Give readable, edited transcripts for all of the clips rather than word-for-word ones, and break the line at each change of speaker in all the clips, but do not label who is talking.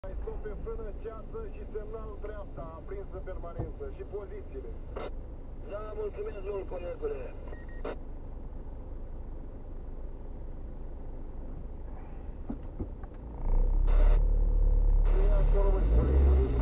Mai stop pe frână, ceasă și semnalul dreapta, aprins în permanență. Și pozițiile.
Da, mulțumesc mult, colegule.
E acolo, măi, colegule.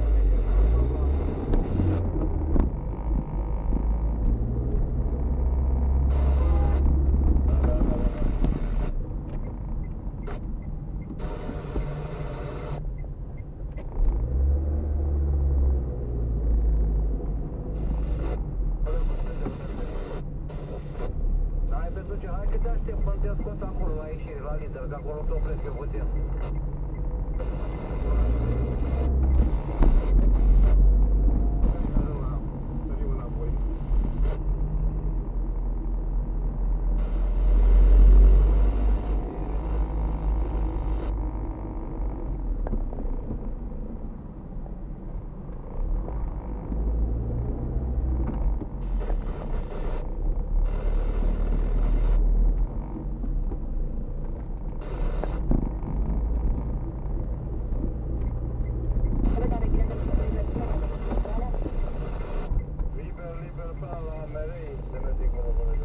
Hai că te aștept până te scot acolo la ieșire, la lider, că acolo te opresc eu puțin.
Sărim înapoi. Liber până la Merei, de merge încolo, colega.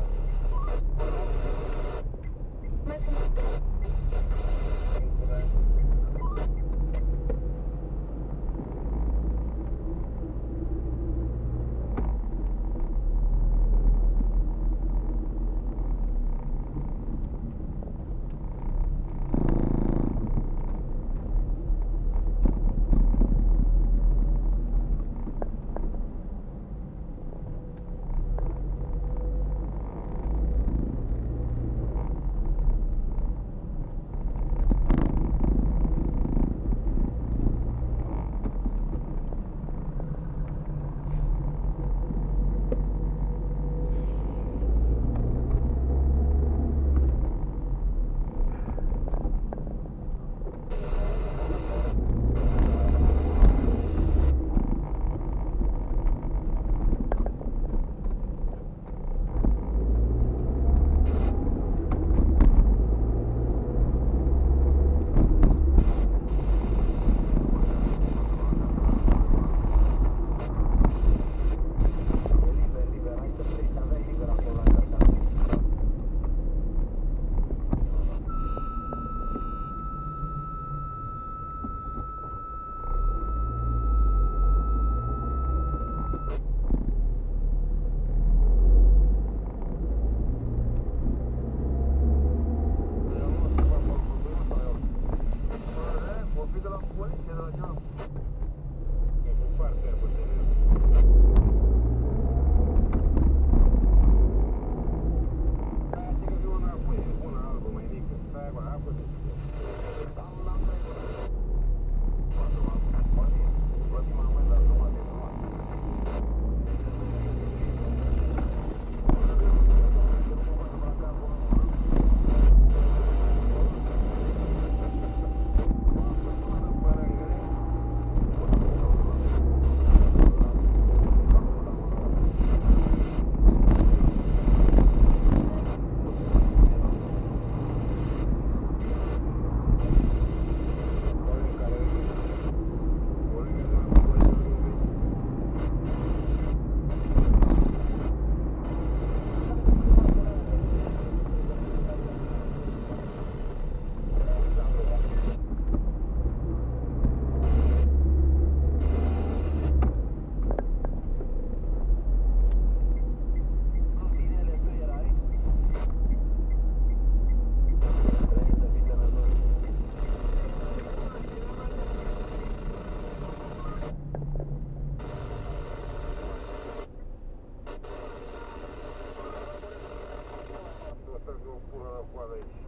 Până la coadă aici.